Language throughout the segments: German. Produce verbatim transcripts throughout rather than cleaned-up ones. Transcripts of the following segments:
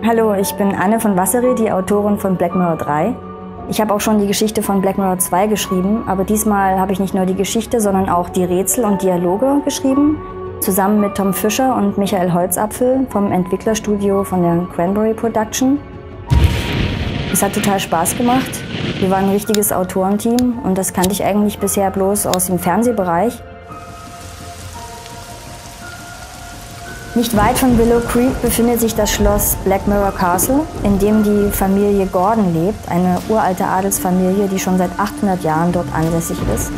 Hallo, ich bin Anne von Wassery, die Autorin von Black Mirror drei. Ich habe auch schon die Geschichte von Black Mirror zwei geschrieben, aber diesmal habe ich nicht nur die Geschichte, sondern auch die Rätsel und Dialoge geschrieben, zusammen mit Tom Fischer und Michael Holzapfel vom Entwicklerstudio von der Cranberry Production. Es hat total Spaß gemacht. Wir waren ein richtiges Autorenteam und das kannte ich eigentlich bisher bloß aus dem Fernsehbereich. Nicht weit von Willow Creek befindet sich das Schloss Black Mirror Castle, in dem die Familie Gordon lebt, eine uralte Adelsfamilie, die schon seit achthundert Jahren dort ansässig ist.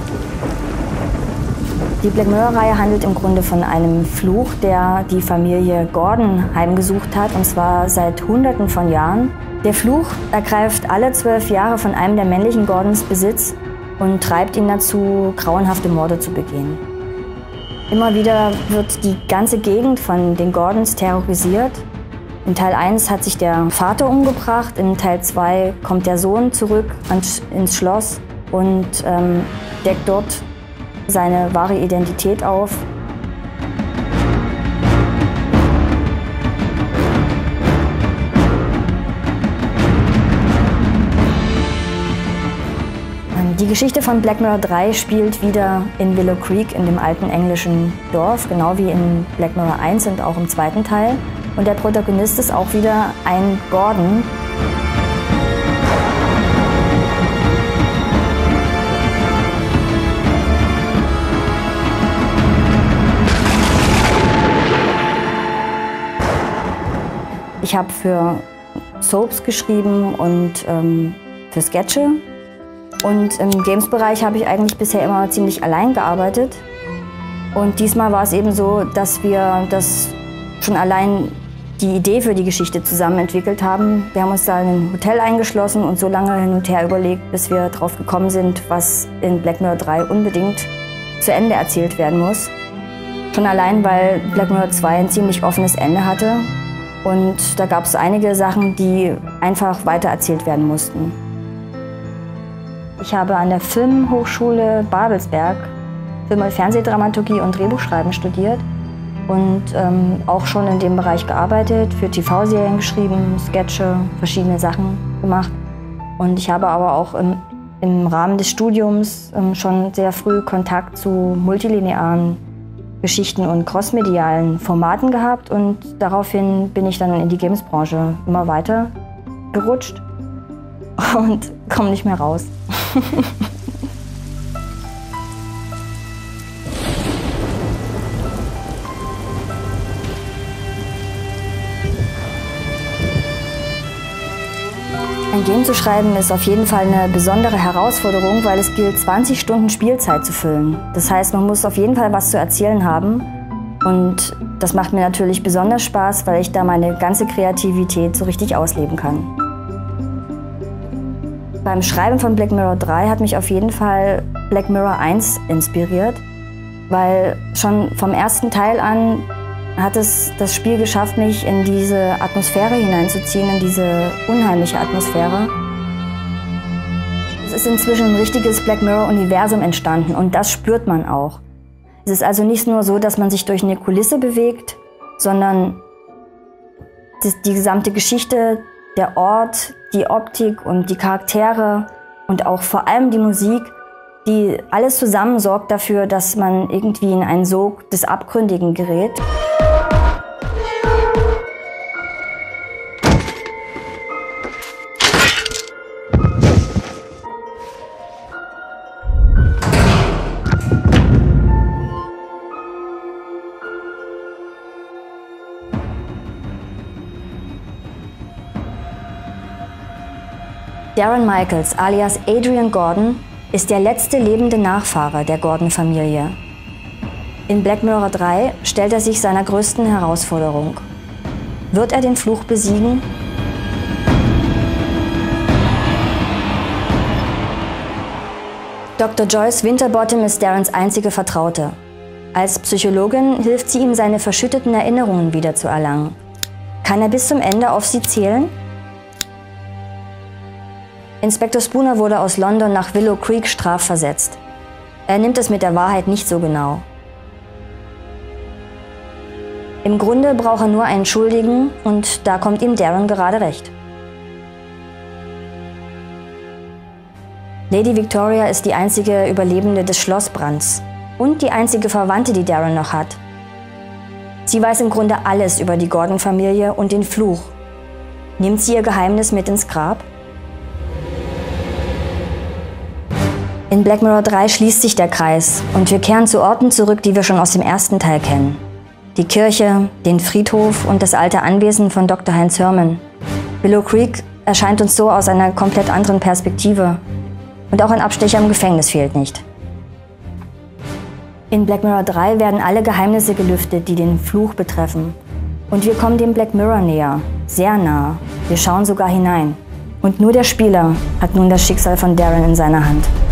Die Black Mirror-Reihe handelt im Grunde von einem Fluch, der die Familie Gordon heimgesucht hat, und zwar seit Hunderten von Jahren. Der Fluch ergreift alle zwölf Jahre von einem der männlichen Gordons Besitz und treibt ihn dazu, grauenhafte Morde zu begehen. Immer wieder wird die ganze Gegend von den Gordons terrorisiert. In Teil eins hat sich der Vater umgebracht, in Teil zwei kommt der Sohn zurück ins Schloss und ähm, deckt dort seine wahre Identität auf. Die Geschichte von Black Mirror drei spielt wieder in Willow Creek, in dem alten englischen Dorf, genau wie in Black Mirror eins und auch im zweiten Teil. Und der Protagonist ist auch wieder ein Gordon. Ich habe für Soaps geschrieben und ähm, für Sketche. Und im Games-Bereich habe ich eigentlich bisher immer ziemlich allein gearbeitet. Und diesmal war es eben so, dass wir das schon allein die Idee für die Geschichte zusammen entwickelt haben. Wir haben uns da in ein Hotel eingeschlossen und so lange hin und her überlegt, bis wir drauf gekommen sind, was in Black Mirror drei unbedingt zu Ende erzählt werden muss. Schon allein, weil Black Mirror zwei ein ziemlich offenes Ende hatte. Und da gab es einige Sachen, die einfach weitererzählt werden mussten. Ich habe an der Filmhochschule Babelsberg Film- und Fernsehdramaturgie und Drehbuchschreiben studiert und ähm, auch schon in dem Bereich gearbeitet, für T V-Serien geschrieben, Sketche, verschiedene Sachen gemacht. Und ich habe aber auch im, im Rahmen des Studiums ähm, schon sehr früh Kontakt zu multilinearen Geschichten und crossmedialen Formaten gehabt und daraufhin bin ich dann in die Games-Branche immer weiter gerutscht und komme nicht mehr raus. Ein Game zu schreiben ist auf jeden Fall eine besondere Herausforderung, weil es gilt, zwanzig Stunden Spielzeit zu füllen. Das heißt, man muss auf jeden Fall was zu erzählen haben. Und das macht mir natürlich besonders Spaß, weil ich da meine ganze Kreativität so richtig ausleben kann. Beim Schreiben von Black Mirror drei hat mich auf jeden Fall Black Mirror eins inspiriert, weil schon vom ersten Teil an hat es das Spiel geschafft, mich in diese Atmosphäre hineinzuziehen, in diese unheimliche Atmosphäre. Es ist inzwischen ein richtiges Black Mirror-Universum entstanden und das spürt man auch. Es ist also nicht nur so, dass man sich durch eine Kulisse bewegt, sondern die gesamte Geschichte, der Ort, die Optik und die Charaktere und auch vor allem die Musik, die alles zusammen sorgt dafür, dass man irgendwie in einen Sog des Abgründigen gerät. Darren Michaels alias Adrian Gordon ist der letzte lebende Nachfahre der Gordon-Familie. In Black Mirror drei stellt er sich seiner größten Herausforderung. Wird er den Fluch besiegen? Doktor Joyce Winterbottom ist Darrens einzige Vertraute. Als Psychologin hilft sie ihm, seine verschütteten Erinnerungen wiederzuerlangen. Kann er bis zum Ende auf sie zählen? Inspektor Spooner wurde aus London nach Willow Creek strafversetzt. Er nimmt es mit der Wahrheit nicht so genau. Im Grunde braucht er nur einen Schuldigen und da kommt ihm Darren gerade recht. Lady Victoria ist die einzige Überlebende des Schlossbrands und die einzige Verwandte, die Darren noch hat. Sie weiß im Grunde alles über die Gordon-Familie und den Fluch. Nimmt sie ihr Geheimnis mit ins Grab? In Black Mirror drei schließt sich der Kreis und wir kehren zu Orten zurück, die wir schon aus dem ersten Teil kennen. Die Kirche, den Friedhof und das alte Anwesen von Doktor Heinz Herrmann. Willow Creek erscheint uns so aus einer komplett anderen Perspektive. Und auch ein Abstecher im Gefängnis fehlt nicht. In Black Mirror drei werden alle Geheimnisse gelüftet, die den Fluch betreffen. Und wir kommen dem Black Mirror näher, sehr nah. Wir schauen sogar hinein. Und nur der Spieler hat nun das Schicksal von Darren in seiner Hand.